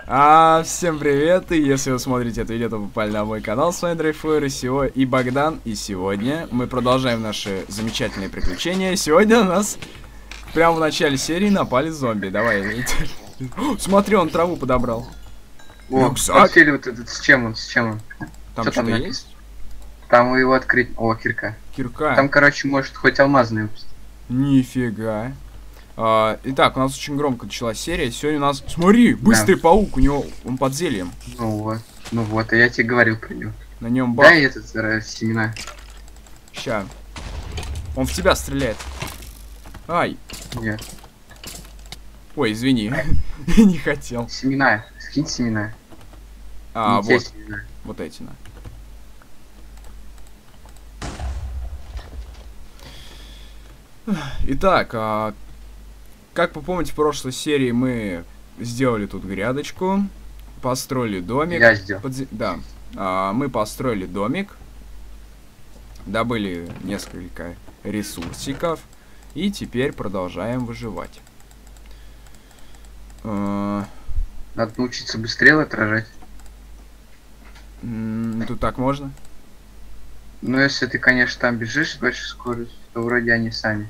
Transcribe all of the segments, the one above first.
Всем привет, и если вы смотрите это видео, то попали на мой канал, с вами Дрейфуэр и Богдан, и сегодня мы продолжаем наши замечательные приключения. Сегодня у нас прямо в начале серии напали зомби, давай. Смотри, он траву подобрал. О, посмотри, вот этот, с чем он? Там что что-то там есть? Там его открыть. О, кирка. Кирка. Там, короче, может хоть алмазный выпустить. Нифига. Итак, у нас очень громко началась серия. Сегодня у нас... Смотри, быстрый паук, у него... Он под зельем. Ну вот, а я тебе говорил про него. На нем бах. Дай этот семена. Ща. Он в тебя стреляет. Ай. Нет. Ой, извини. Не хотел. Семена. Скинь семена. Вот. Семена. Вот эти, на. Итак, как вы помните, в прошлой серии мы сделали тут грядочку, построили домик. Я сделал. Да. Мы построили домик, добыли несколько ресурсиков и теперь продолжаем выживать. Надо научиться быстрее отражать. Тут так можно? Ну, если ты, конечно, там бежишь с большой скоростью, то вроде они сами.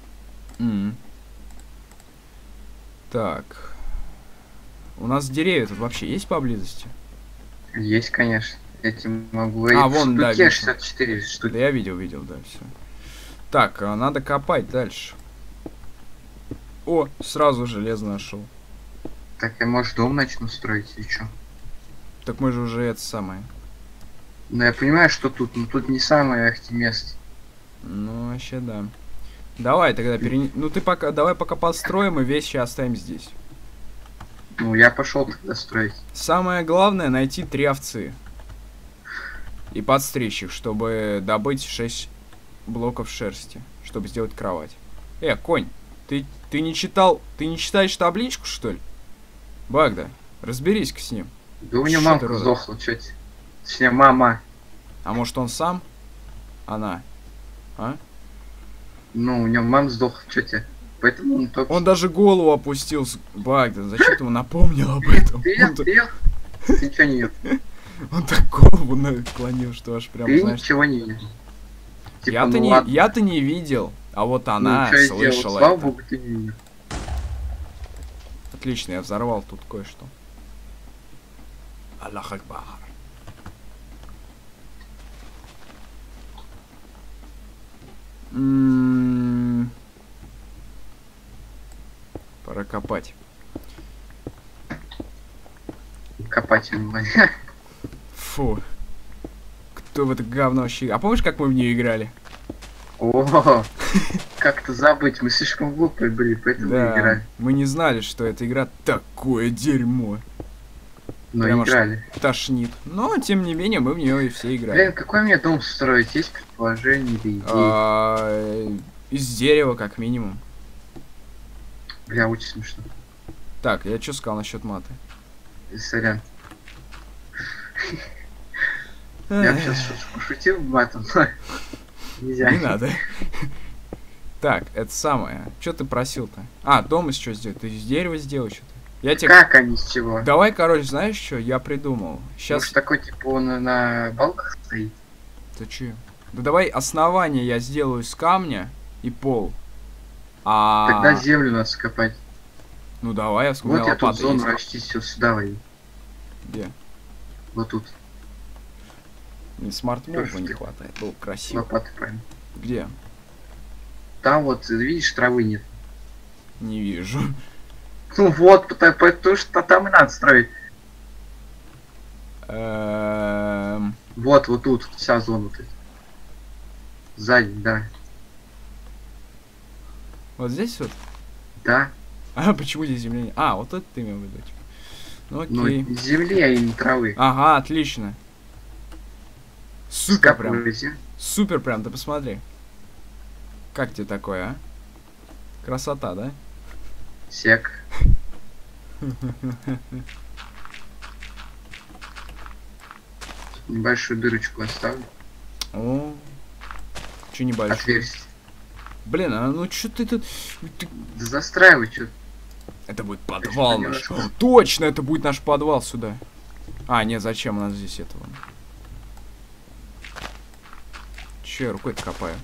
Так. У нас деревья тут вообще есть поблизости? Есть, конечно. Я тебе могу... Вон, да, 64 штуки. Да, я видел, да, все. Так, надо копать дальше. О, сразу железо нашел. Так, я, может, дом начну строить или что? Так мы же уже это самое. Ну, я понимаю, что тут, но тут не самое ахти место. Ну, вообще, да. Давай тогда Ну, ты пока... Давай пока построим и вещи оставим здесь. Ну, я пошел тогда строить. Самое главное найти 3 овцы. И подстричь их, чтобы добыть 6 блоков шерсти. Чтобы сделать кровать. Конь, ты не читал... Ты не читаешь табличку, что ли? Багда, разберись-ка с ним. Да у него мамка сдохла, чё тебе? Точнее, мама. А может он сам? Она? А? Ну, у него мама сдохла, чё тебе? Поэтому он только... Он даже голову опустил. Багда, зачем ты ему напомнил об этом? Ты ничего не ел. Он так голову наклонил, что аж прям, ты знаешь... ничего не ел. Я-то не видел, а вот она слышала. Слава богу, ты не видел. Отлично, я взорвал тут кое-что. Аллах Акбар. Пора копать. Копать его. Фу. Кто в это говно вообще... А помнишь, как мы в нее играли? О, как-то забыть, мы слишком глупые были, поэтому играли. Мы не знали, что эта игра такое дерьмо. Но прямо играли. Тошнит. Но, тем не менее, мы в нее и все играли. Блин, какой мне дом строить? Есть предположение или идеи? Из дерева, как минимум. Бля, очень смешно. Так, я что сказал насчет маты? Сорян. Я сейчас пошутил матом, но нельзя. Не надо. Так, это самое. Что ты просил-то? Дом из чего сделать? Ты из дерева сделал что-то? Я тебе... Как они с чего? Давай, короче, знаешь что? Я придумал. Сейчас... Может, такой, типа, он на балках стоит? Ты че? Да давай основание я сделаю из камня и пол. Тогда землю надо скопать. Ну давай, я вспомнил. Вот я тут зону расчистил, сюда войди. Где? Вот тут. Смарт-мува не хватает, было красиво. Лопаты, правильно. Где? Там вот, видишь, травы нет. Не вижу. Ну вот, потому что там и надо строить. Вот тут, вся зона тут. Сзади, да. Вот здесь вот? Да. Почему здесь земля нет? Вот это ты имел в виду, типа. Ну окей. Ну, земли, а не травы. Ага, отлично. Супер прям. Супер прям, ты посмотри. Как тебе такое, а? Красота, да? Сек. Небольшую дырочку оставлю. О, небольшую? Отверстие. Блин, ну что ты тут... Да застраивай, что. Это будет подвал наш. О, точно, это будет наш подвал сюда. А, нет, зачем у нас здесь этого? Че я рукой-то копаю?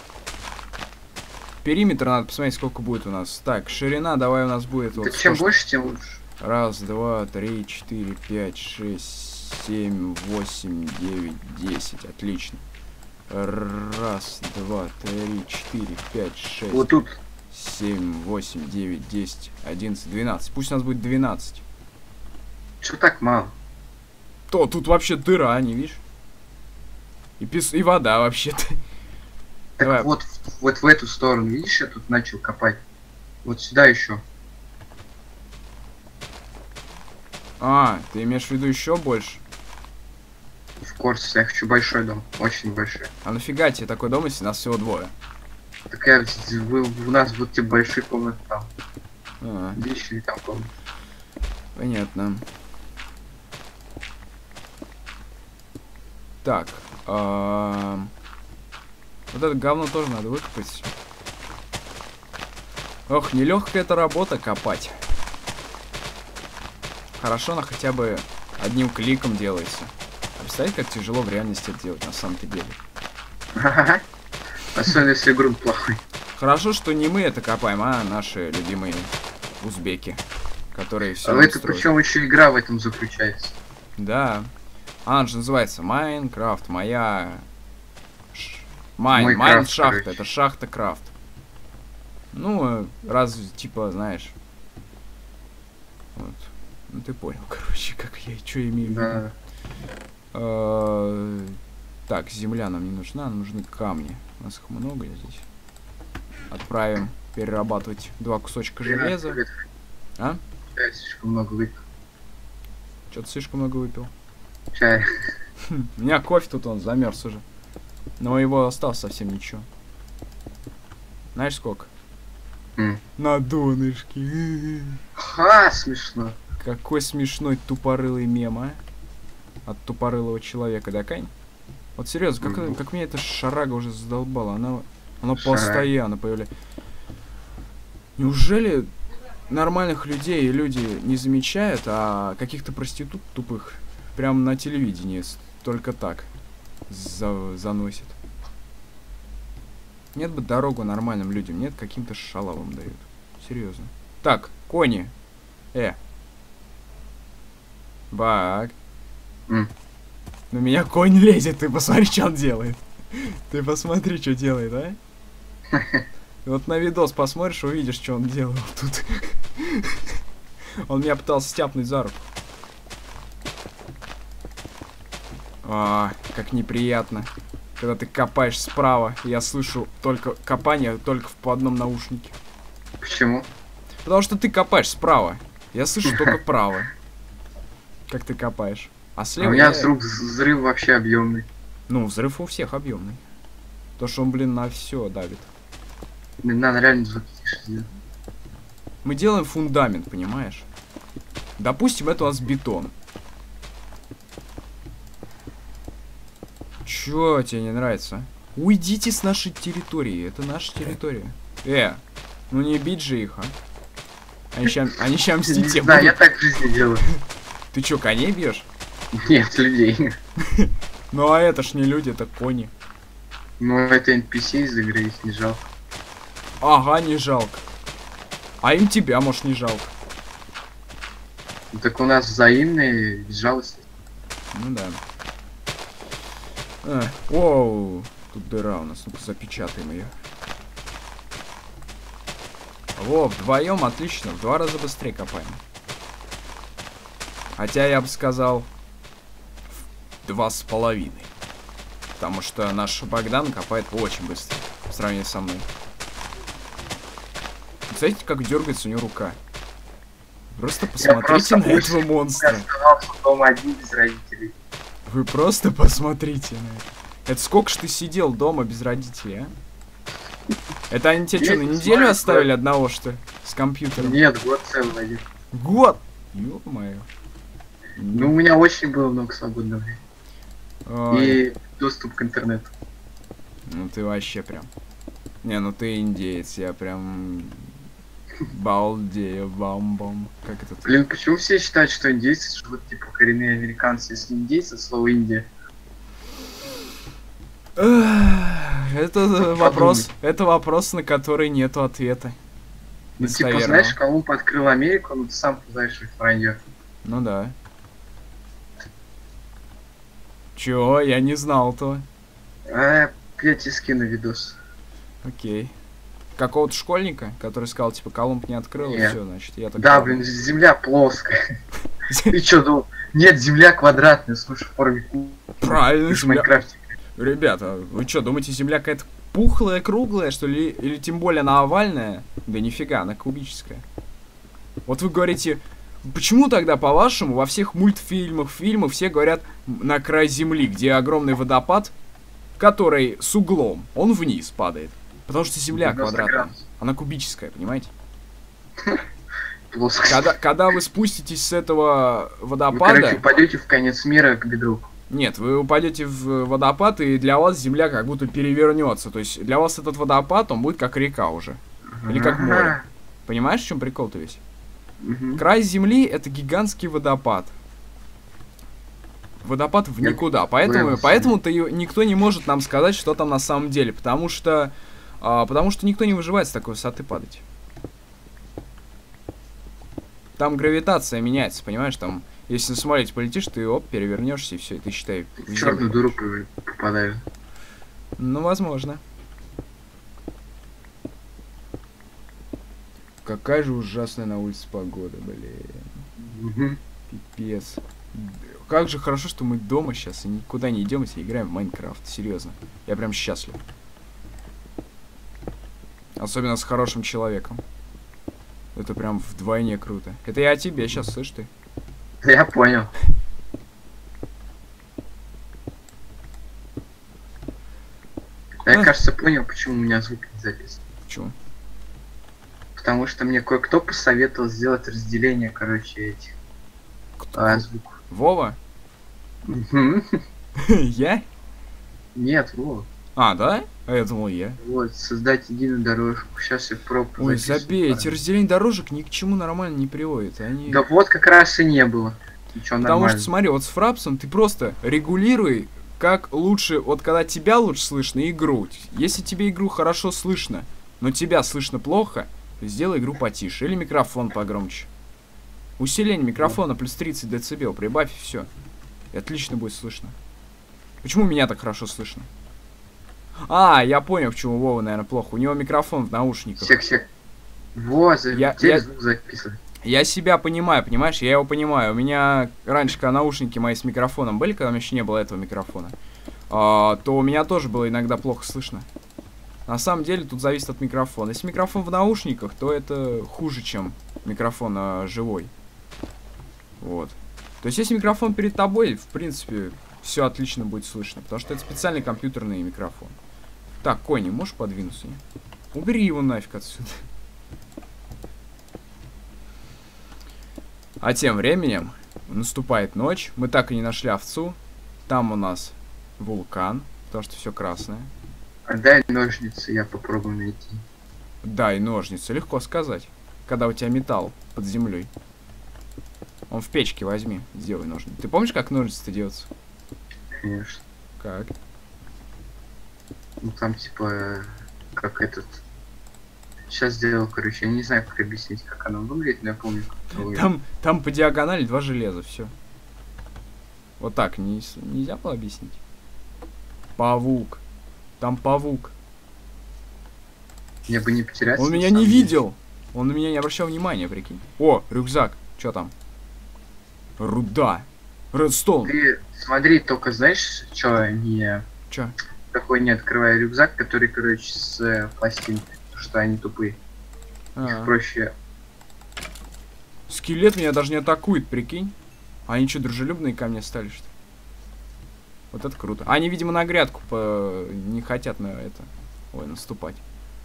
Периметр надо посмотреть, сколько будет у нас. Так, ширина, давай у нас будет... Вот чем больше, тем лучше. Раз, два, три, четыре, пять, шесть, 7, 8, 9, 10. Отлично. Раз, два, три, 4, 5, 6. Вот тут. 7, 8, 9, 10, 11, 12. Пусть у нас будет 12. Что так мало? То, тут вообще дыра, не видишь? И вода вообще-то. Так Давай. вот в эту сторону, видишь, я тут начал копать. Вот сюда еще. А, ты имеешь в виду еще больше? В Корсе я хочу большой дом, очень большой. А нафига тебе такой дом, если нас всего двое? Так я, у нас вот те большие комнаты там. А, Личные там комнаты. понятно. Так. Вот это говно тоже надо выкопать. Ох, нелегкая эта работа копать. Хорошо, она хотя бы одним кликом делается. А представляете, как тяжело в реальности это делать на самом-то деле. Особенно если грунт плохой. Хорошо, что не мы это копаем, а наши любимые узбеки, которые все. А это причем еще игра в этом заключается. Да. Она же называется Майнкрафт. Майн шахта. Короче. Это шахта крафт. Ну, раз, типа, знаешь. Вот. Ну ты понял, короче, как я что имею в виду. Да. Так, земля нам не нужна, нам нужны камни. У нас их много здесь. Отправим перерабатывать 2 кусочка железа. А? Я слишком много выпил. Что-то слишком много выпил. Чай. У меня кофе тут, он замерз уже. Но его осталось совсем ничего. Знаешь сколько? На донышке. Ха, смешно. Какой смешной тупорылый мем, а? От тупорылого человека, да, Кань? Вот серьезно, как меня эта шарага уже задолбала. Она постоянно появляется. Неужели нормальных людей люди не замечают, а каких-то проститут тупых прям на телевидении только так заносит? Нет бы дорогу нормальным людям, нет, каким-то шалавам дают. Серьезно. Так, кони. Бак. На меня конь лезет, ты посмотри, что он делает. Ты посмотри, что делает, а? Вот на видос посмотришь, увидишь, что он делал тут. Он меня пытался стяпнуть за руку. Как неприятно. Когда ты копаешь справа, я слышу только копание только по одном наушнике. Почему? Потому что ты копаешь справа. Я слышу только вправо. Как ты копаешь. А слева у меня взрыв вообще объемный. Ну, взрыв у всех объемный. То, что он, блин, на все давит. Надо реально звуки тише сделать. Мы делаем фундамент, понимаешь? Допустим, это у нас бетон. Чё тебе не нравится? Уйдите с нашей территории. Это наша территория. Ну не бить же их, а? Они ща мстить тебе Да, будут. я так в жизни делаю. Ты чё, коней бьешь? Нет, людей. Ну а это ж не люди, это кони. Ну это NPC из игры, их не жалко. Ага, не жалко. А им тебя, может, не жалко. Ну, так у нас взаимные безжалостность. Ну да. Оу, тут дыра у нас, ну-ка запечатаем ее. Во, вдвоем отлично, в 2 раза быстрее копаем. Хотя я бы сказал, в 2,5. Потому что наш Богдан копает очень быстро, в сравнении со мной. Представляете, как дергается у него рука? Просто посмотрите на этого монстра. Я оставался дома один без родителей. Вы просто посмотрите на это. Это сколько ж ты сидел дома без родителей, а? Это они тебя что, на неделю оставили одного, что ли? С компьютером? Нет, год целый один. Год? Ё-моё. Ну, у меня очень было много свободного времени. И доступ к интернету. Ну ты вообще прям. Не, ну ты индеец, я прям... Балдею, бам-бам. Как это? Блин, почему все считают, что индейцы живут типа коренные американцы, если индейцы, слово Индия? Это вопрос, на который нету ответа. Ну, типа, знаешь, Колумб открыл Америку, ну ты сам знаешь, что это вранье. Ну да. Чё? Я не знал-то. Я тебе скину видос. Окей. Какого-то школьника, который сказал, типа, Колумб не открыл, и все, значит, я так... Да, блин, земля плоская. Ты чё думал? Нет, земля квадратная, слушай, в форме куба. Правильно, земля... Ребята, вы что, думаете, земля какая-то пухлая, круглая, что ли? Или тем более она овальная? Да нифига, она кубическая. Вот вы говорите, почему тогда, по-вашему, во всех мультфильмах, фильмах все говорят на край земли, где огромный водопад, который с углом, он вниз падает? Потому что земля квадратная, она кубическая, понимаете? Когда вы спуститесь с этого водопада... Вы, короче, упадете в конец мира к бедру. Нет, вы упадете в водопад, и для вас земля как будто перевернется. То есть для вас этот водопад, он будет как река уже. Или как море. Понимаешь, в чем прикол-то весь? Край земли — это гигантский водопад. Водопад в никуда. Поэтому-то никто не может нам сказать, что там на самом деле. Потому что никто не выживает с такой высоты падать. Там гравитация меняется, понимаешь? Там, если на самолете полетишь, ты оп, перевернешься, и все, и ты считай. В черную дыру попадаешь. Ну, возможно. Какая же ужасная на улице погода, блин. Пипец. Как же хорошо, что мы дома сейчас и никуда не идем, если играем в Майнкрафт. Серьезно. Я прям счастлив. Особенно с хорошим человеком. Это прям вдвойне круто. Это я о тебе сейчас, слышь ты? Я понял. Я, кажется, понял, почему у меня звук не записан. Почему? Потому что мне кое-кто посоветовал сделать разделение, короче, этих звуков. Вова? Я? Нет, Вова. А, да? А я думал, я. Вот, создать единую дорожку. Сейчас я пробую. Ой, забей, эти разделения дорожек ни к чему нормально не приводят. Они... Да вот как раз и не было. Ничего Потому нормально. что, смотри, вот с фрапсом ты просто регулируй, как лучше, вот когда тебя лучше слышно, игру. Если тебе игру хорошо слышно, но тебя слышно плохо, то сделай игру потише. Или микрофон погромче. Усиление микрофона плюс 30 дБ, прибавь и все. И отлично будет слышно. Почему меня так хорошо слышно? А, я понял, почему Вова, наверное, плохо. У него микрофон в наушниках. Сек. Вот, звук записывай. Я себя понимаю, понимаешь? Я его понимаю. У меня раньше, когда наушники мои с микрофоном были, когда у меня еще не было этого микрофона, то у меня тоже было иногда плохо слышно. На самом деле, тут зависит от микрофона. Если микрофон в наушниках, то это хуже, чем микрофон живой. Вот. То есть, если микрофон перед тобой, в принципе, все отлично будет слышно. Потому что это специальный компьютерный микрофон. Так, Кони, можешь подвинуться? Не? Убери его нафиг отсюда. А тем временем наступает ночь. Мы так и не нашли овцу. Там у нас вулкан, потому что все красное. Дай ножницы, я попробую найти. Дай ножницы, легко сказать. Когда у тебя металл под землей. Он в печке возьми, сделай ножницы. Ты помнишь, как ножницы-то делаются? Конечно. Как? Ну там типа как этот. Сейчас сделал, короче, я не знаю, как объяснить, как оно выглядит, но я помню, как это выглядит. Там по диагонали 2 железа, все. Вот так нельзя было объяснить. Павук. Там павук. Мне бы не потерять. Он меня не видел. Он на меня не обращал внимания, прикинь. О, рюкзак. Что там? Руда. Редстоун. Ты смотри, только знаешь, что не... Чё? Такой не открывай рюкзак, который, короче, с пластинкой. Что они тупые. Их проще. Скелет меня даже не атакует, прикинь. Они что, дружелюбные ко мне стали, что ли? Вот это круто. Они, видимо, на грядку не хотят на это. Ой, наступать.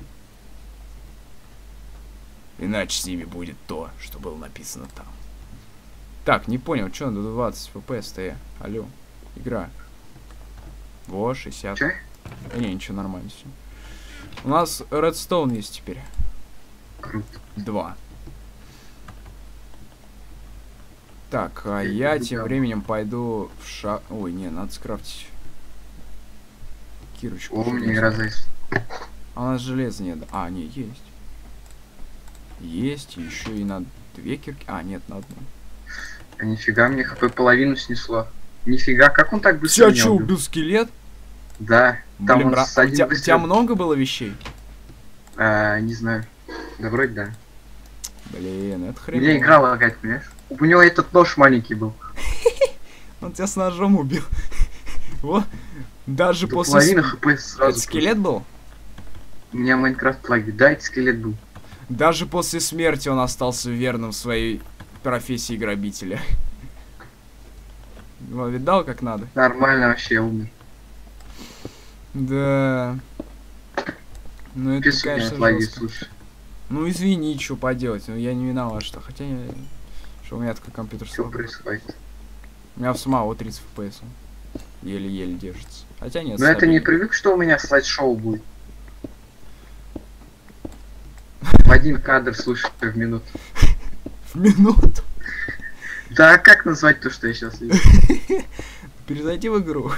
Иначе с ними будет то, что было написано там. Так, не понял, что надо 20 FPS-то, алло, игра. Во, 60. Че? Не, ничего, нормально все. У нас Redstone есть теперь. Круто. 2. Так, а Я я не тем знаю. временем пойду в Ой, не, надо скрафтить кирочку. О, у меня железную. игра зависла. А у нас железа нет. А, не, есть. Есть, еще и на 2 кирки. А, нет, на 1. А нифига, мне хп половину снесло. Нифига, как он так быстро Тебя меня что, убил? убил скелет? Да, там Блин, он у с один у тебя выстрел- много было вещей? Не знаю. Да вроде да. Блин, это У хрень. меня игра лагать, понимаешь? У него этот нож маленький был. Он тебя с ножом убил. Во. Даже До после... половины хп сразу. Это скелет был? У меня Майнкрафт лаги. Да, это скелет был. Даже после смерти он остался верным своей профессии грабителя. Вот, видал, как надо? Нормально вообще, я умер. Да. Ну это, Без меня конечно, лаги, жестко. слушай. Ну извини, что поделать. Ну я не виноват, что. Хотя что у меня такой компьютер Что слабый. происходит? У меня в самого 30 FPS. Еле-еле держится. Хотя нет, Но это не стабильно. привык, что у меня слайд-шоу будет. В 1 кадр, слушай, в минуту. В минуту. Да, а как назвать то, что я сейчас вижу? Перезайди в игру.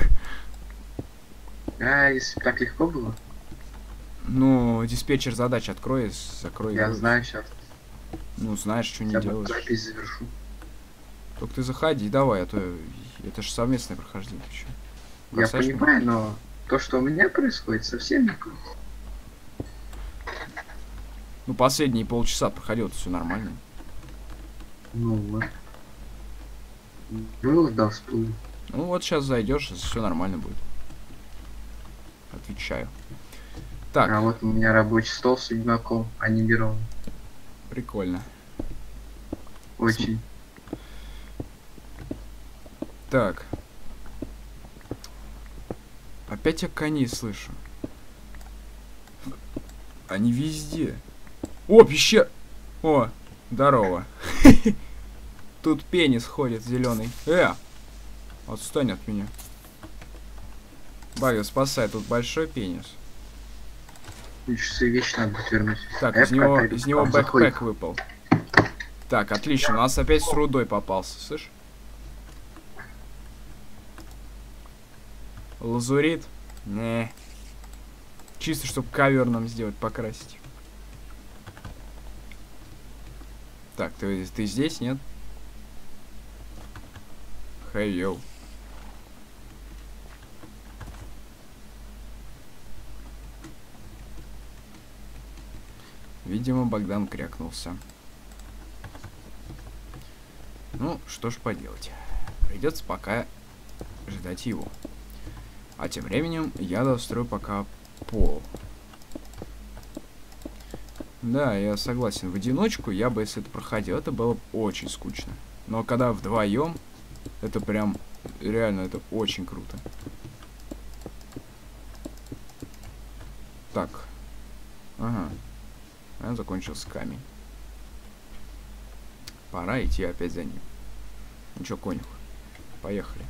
А, если бы так легко было. Ну, диспетчер задач открой, закрой Я игру. знаю сейчас. Ну, знаешь, что не Я бы делаешь. запись завершу. Только ты заходи, давай, а то это же совместное прохождение. Ты чё? Я Бросаешь меня? понимаю, но то, что у меня происходит, совсем не круто. Ну, последние полчаса проходило, все нормально. Ну, вот. Было, да, всплыл. Ну, вот сейчас зайдешь, все нормально будет. Отвечаю. Так, А вот у меня рабочий стол с ведьмаком анимирован. прикольно. Очень. Так. Опять я коней слышу. Они везде. О, пещера! О, здорово. Тут пенис ходит зеленый. Отстань от меня. Баги, спасай, тут большой пенис. Часы вещи надо будет вернуть. Так, А из я него пока иду, там бэкпэк заходит. выпал. Так, отлично, у нас опять с рудой попался, слышь? Лазурит? Не. Чисто, чтобы ковер нам сделать, покрасить. Так, ты здесь, нет? Хей-йоу. Видимо, Богдан крякнулся. Ну, что ж поделать. Придется пока ждать его. А тем временем я дострою пока пол. Да, я согласен. В одиночку я бы, если это проходил, это было бы очень скучно. Но когда вдвоем, это прям реально, это очень круто. Так. Ага. Закончился камень. Пора идти опять за ним. Ну чё, конюх? Поехали.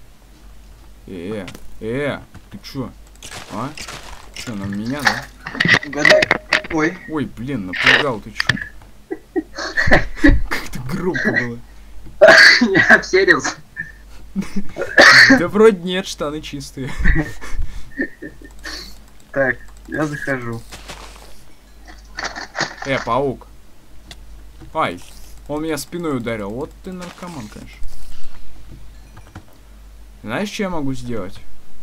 Ты чё? А? Чё, на меня, да? Угадай. Ой. Ой, блин, напугал, ты чё? Как-то громко было. Я обсерился. Да вроде нет, штаны чистые. Так, я захожу. Паук. Ай, он меня спиной ударил. Вот ты наркоман, конечно. Знаешь, что я могу сделать?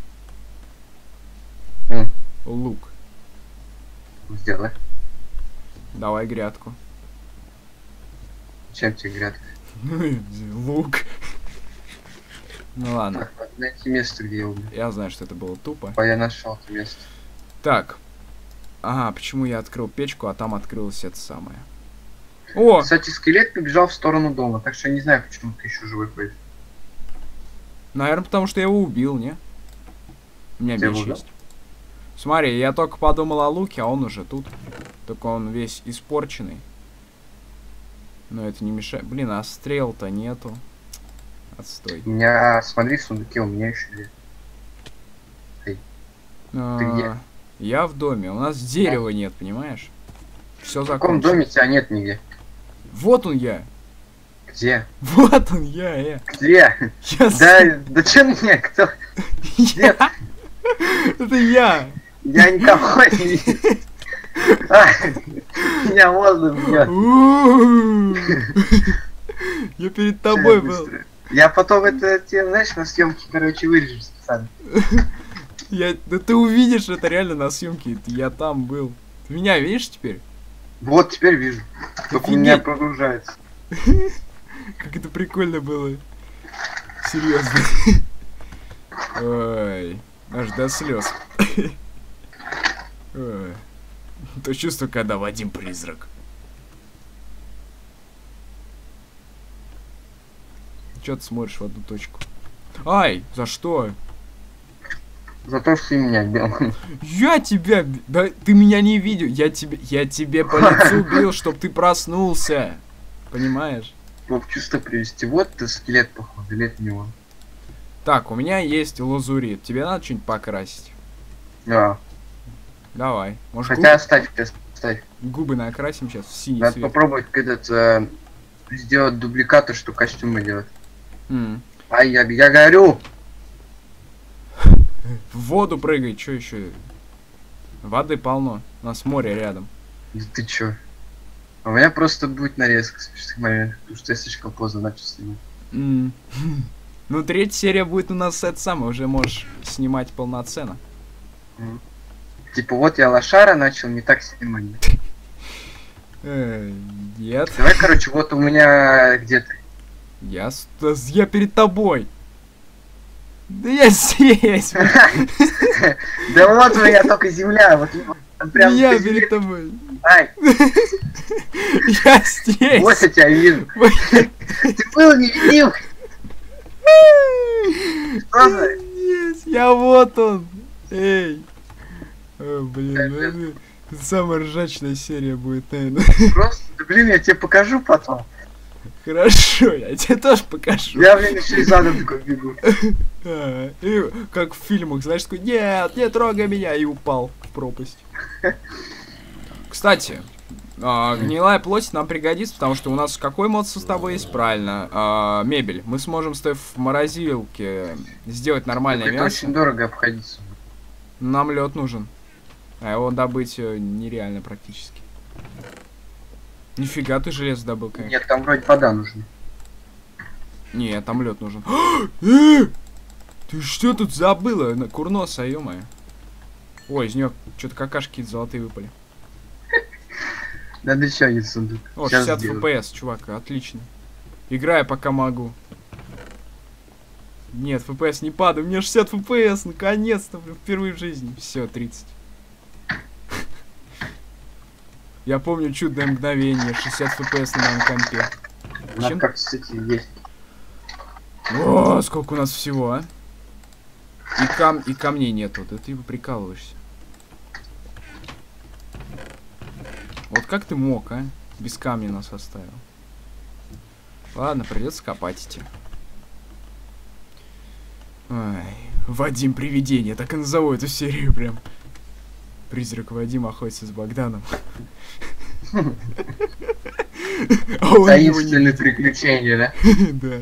Лук. Сделай. Давай грядку. Чем тебе грядка? Лук. Ну ладно. Так, надо найти место, где я убил. Я знаю, что это было тупо. Я нашел это место. Так. Ага, почему я открыл печку, а там открылось это самое. О! Кстати, скелет побежал в сторону дома, так что я не знаю, почему ты еще живой ходишь. Наверное, потому что я его убил, не? У меня Ты меч его убил? есть. Смотри, я только подумал о луке, а он уже тут. Только он весь испорченный. Но это не мешает. Блин, а стрел-то нету. Отстой. У меня, смотри, в сундуке у меня еще есть. Ты где? Я в доме. У нас дерева нет, понимаешь? Все В каком закончено. доме тебя нет нигде? Вот он я. Где? Вот он я. Где? Я Да че мне? Кто? Где? Это я. Я никого не вижу. А, меня воздух бьет. Я перед тобой был. Я потом это тебе, знаешь, на съемке, короче, вырежу специально. Да ты увидишь это реально на съемке. Я там был. Ты меня видишь теперь? Вот теперь вижу. Только у меня прогружается. Как это прикольно было. Серьезно. Ой. Аж до слез. Ой. То чувство, когда Вадим призрак. Чё ты смотришь в одну точку? Ай, за что? За то, что ты меня бил. Я тебя... Да ты меня не видел. Я тебе по лицу бил, чтоб ты проснулся. Понимаешь? Чтоб чувство привести. Вот ты скелет, походу, лет него. Так, у меня есть лазурит. Тебе надо что-нибудь покрасить? Да. Давай. Может, Хотя оставь. губы накрасим сейчас в синий Надо цвет. попробовать этот сделать дубликатор, что костюмы делать. Ай, я горю! В воду прыгай, что еще? Воды полно. У нас море рядом. Да ты чё? А у меня просто будет нарезка смешных моментов, потому что я слишком поздно начал снимать. Ну, 3-я серия будет у нас это самое, уже можешь снимать полноценно. Типа вот я лошара начал не так снимать. Нет. Давай, короче, вот у меня где-то. Я перед тобой. Да я здесь. Да вот у меня только земля, вот прям. Я перед тобой. Ай. Я здесь. Вот я тебя вижу. Ты был невидим. Что за? Я вот он. Эй. О, блин, это самая ржачная серия будет, наверное. Просто, да, блин, я тебе покажу потом. Хорошо, я тебе тоже покажу. Я, блин, еще и задом такой бегу. И как в фильмах, знаешь, такой, нет, не трогай меня, и упал в пропасть. Кстати, гнилая плоть нам пригодится, потому что у нас какой мод состава есть? Правильно, мебель. Мы сможем, стоя в морозилке, сделать нормальное Это мясо. очень дорого обходится. Нам лед нужен. А его добыть нереально практически. Нифига ты железо добыл, конечно. Нет, там вроде вода нужна. Нет, там лед нужен. Ты что тут забыла? Курноса, ё-моё. Ой, из нее что-то какашки золотые выпали. Надо еще один сундук. О, Сейчас 60 сделаю. FPS, чувак, отлично. Играю пока могу. Нет, FPS не падаю, у меня 60 FPS, наконец-то, впервые в жизни. Все, 30. Я помню чудное мгновение, 60 FPS на моем компе. Надо как, кстати, есть. О, сколько у нас всего, а? И камней нету, да ты прикалываешься. Вот как ты мог, а? Без камня нас оставил. Ладно, придется копать идти. Ой, Вадим Привидение, так и назову эту серию прям. Призрак Вадим охотится с Богданом. Таинственные приключения, да? Да.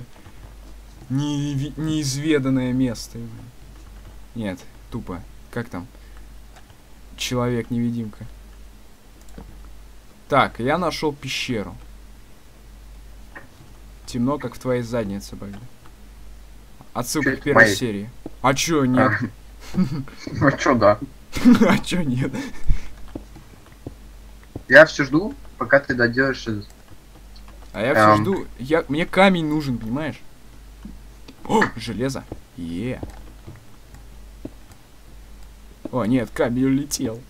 Неизведанное место. Нет, тупо. Как там? Человек-невидимка. Так, я нашел пещеру. Темно, как в твоей заднице, Богдан. Отсылка к первой серии. А чё, нет? Ну чё, да. А чё, нет? Я все жду, пока ты доделаешь этот. А я все жду. Мне камень нужен, понимаешь? О, железо. О, нет, камень улетел.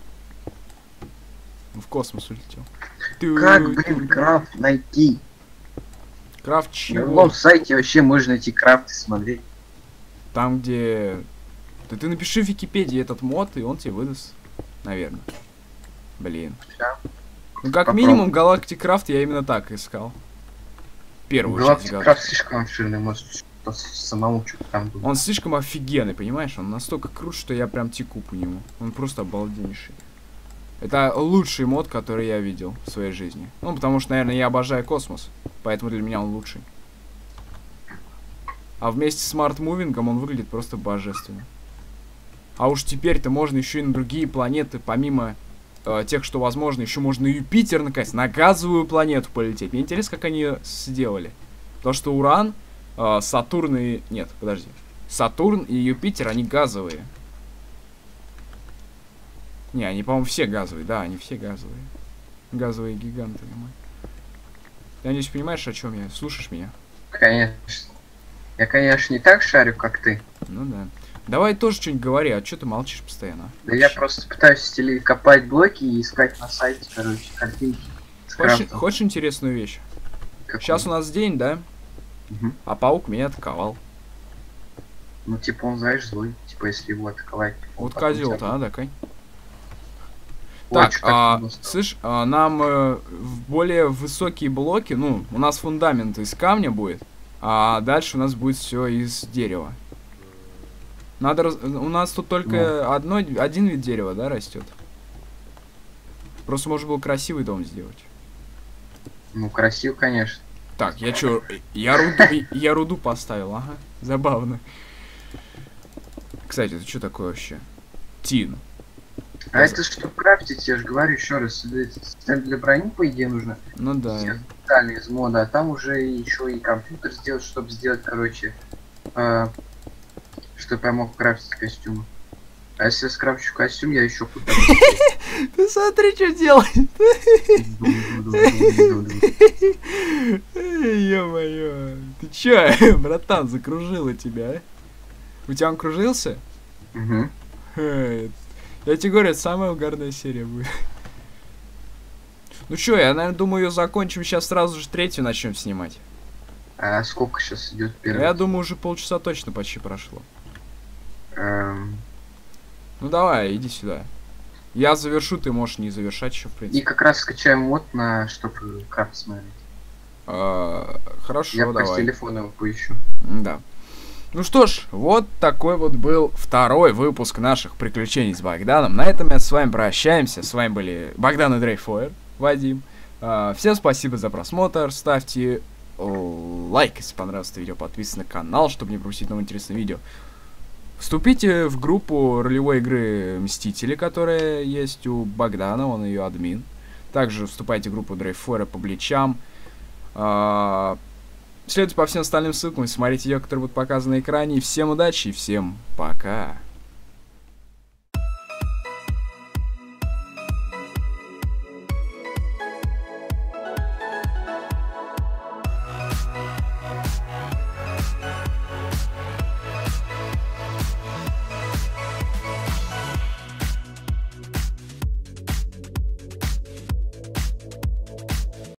В космос улетел. Как, блин, крафт найти? Крафт На чего? любом сайте вообще можно найти крафт и смотреть. Там, где... Да ты напиши в Википедии этот мод, и он тебе выдаст. Наверное. Блин. Да. Ну, как Попробуй. минимум, Галактик Крафт я именно так искал. Первую часть Галактик Галактик. крафт слишком обширный, может самому что-то там было. Он слишком офигенный, понимаешь? Он настолько крут, что я прям теку по нему. Он просто обалденнейший. Это лучший мод, который я видел в своей жизни. Ну, потому что, наверное, я обожаю космос. Поэтому для меня он лучший. А вместе с Smart Moving он выглядит просто божественно. А уж теперь-то можно еще и на другие планеты, помимо тех, что возможно, еще можно на Юпитер, наконец, на газовую планету полететь. Мне интересно, как они ее сделали. Потому что Уран, Сатурн и... Нет, подожди. Сатурн и Юпитер, они газовые. Не, они, по-моему, все газовые. Да, они все газовые. Газовые гиганты. Ты, надеюсь, понимаешь, о чем я? Слушаешь меня? Конечно. Я, конечно, не так шарю, как ты. Ну да. Давай тоже что-нибудь говори, а что ты молчишь постоянно? Да я просто пытаюсь копать блоки и искать на сайте, короче, картинки. Хочешь интересную вещь? Какую? Сейчас у нас день, да? Угу. А паук меня атаковал. Ну, типа, он, знаешь, злой. Типа, если его атаковать. Вот козел-то, а, да, Кань? Ой, Так, слышь, нам в более высокие блоки, ну, у нас фундамент из камня будет, а дальше у нас будет все из дерева. Надо у нас тут только один вид дерева, да, растет. Просто можно было красивый дом сделать. Ну, красиво, конечно. Так, я чё, я руду поставил, ага, забавно. Кстати, это что такое вообще? Тин. А это что крафтить, я же говорю еще раз, стенд для брони, по идее, нужно. Ну да. Специально из мода, а там уже еще и компьютер сделать, чтобы сделать, короче, чтобы я мог крафтить костюмы. А если я скрафчу костюм, я еще куда-то. Ты смотри, что делает. Ё-моё. Ты чё, братан, закружила тебя, а? У тебя он кружился? Угу. Я тебе говорю, это самая угарная серия будет. Ну чё, я, наверное, думаю, ее закончим. Сейчас сразу же третью начнем снимать. А сколько сейчас идет первый? Я думаю, уже полчаса точно почти прошло. Ну давай, иди сюда. Я завершу, ты можешь не завершать еще, в принципе. И как раз скачаем мод на чтобы крафт смотреть. Хорошо, я давай. по телефону его поищу. Да. Ну что ж, вот такой вот был второй выпуск наших приключений с Богданом. На этом мы с вами прощаемся. С вами были Богдан и Дрейфойер, Вадим. Всем спасибо за просмотр. Ставьте лайк, если понравилось это видео. Подписывайтесь на канал, чтобы не пропустить новые интересные видео. Вступите в группу ролевой игры Мстители, которая есть у Богдана, он ее админ. Также вступайте в группу Дрейфойера по Бличам. Следуйте по всем остальным ссылкам и смотрите видео, которые будут показаны на экране. Всем удачи и всем пока.